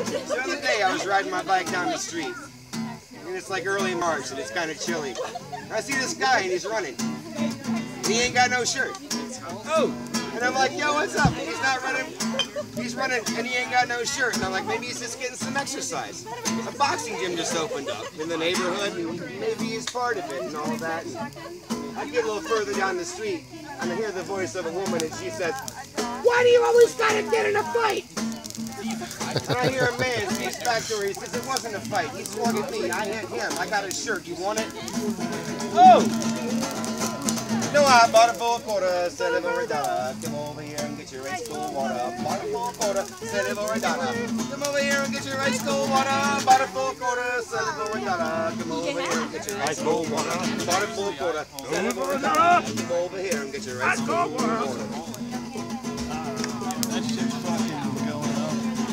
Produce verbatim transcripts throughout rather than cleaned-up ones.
The other day I was riding my bike down the street, and it's like early March, and it's kind of chilly. I see this guy, and he's running. And he ain't got no shirt. Oh! And I'm like, yo, what's up? And he's not running. He's running, and he ain't got no shirt. And I'm like, maybe he's just getting some exercise. A boxing gym just opened up in the neighborhood, and maybe he's part of it and all that. And I get a little further down the street, and I hear the voice of a woman, and she says, "Why do you always gotta get in a fight?" And I hear a man speaks back to her. He says, "It wasn't a fight. He swung at me. I hit him. I got his shirt. You want it?" Oh! No, I bought it for a quarter, sell it for a dollar. Come over here and get your ice cold water. Bought it for a quarter, sell it for a dollar. Come over here and get your ice cold water. Bought it for a quarter, sell it for a dollar. Come over here and get your ice cold water. Bought it for a quarter, sell it for a dollar. Come over here and get your ice cold water. That shit's fucking going up.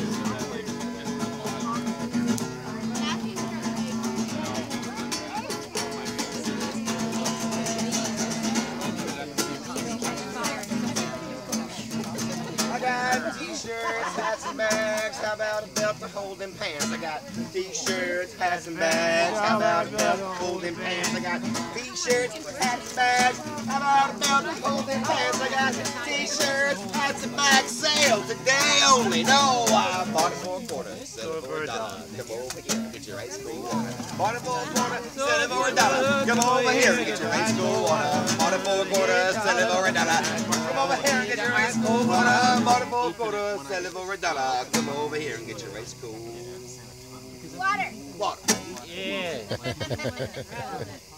I got t-shirts, hats and bags. How about a belt to hold them pants? I got t-shirts, hats and bags. How about a belt to hold them pants? I got t-shirts, hats and bags. How about a belt to hold them pants? I got t-shirts, hats and bags. Sale today only. No, I bought it for a quarter, sell it for a dollar. Come over here and get your ice cold water. Bought it for a quarter, sell it for a dollar. Come over here and get your ice cold water. Bought it for a quarter, sell it for a dollar. Come over here and get your ice cold water. Bought it for a quarter, sell it for a dollar. Come over here and get your ice cold water. Water. Yeah.